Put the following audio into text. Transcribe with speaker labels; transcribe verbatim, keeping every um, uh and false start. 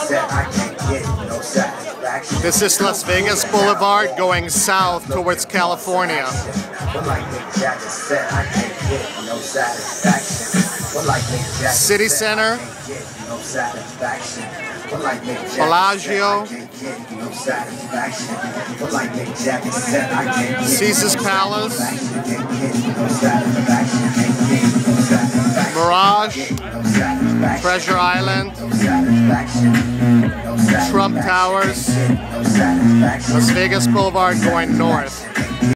Speaker 1: This is Las Vegas Boulevard going south towards California. City Center, Bellagio, Caesar's Palace, Mirage, Treasure Island, Trump Towers, Las Vegas Boulevard going north.